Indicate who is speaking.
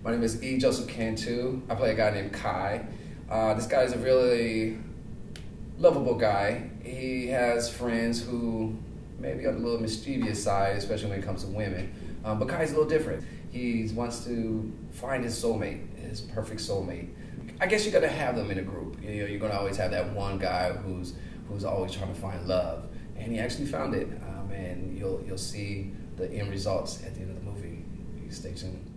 Speaker 1: My name is E. Joseph Cantu. I play a guy named Kai. This guy is a really lovable guy. He has friends who maybe on the little mischievous side, especially when it comes to women. But Kai's a little different. He wants to find his soulmate, his perfect soulmate. I guess you got to have them in a group. You know, you're gonna always have that one guy who's always trying to find love, and he actually found it. And you'll see the end results at the end of the movie. Stay tuned.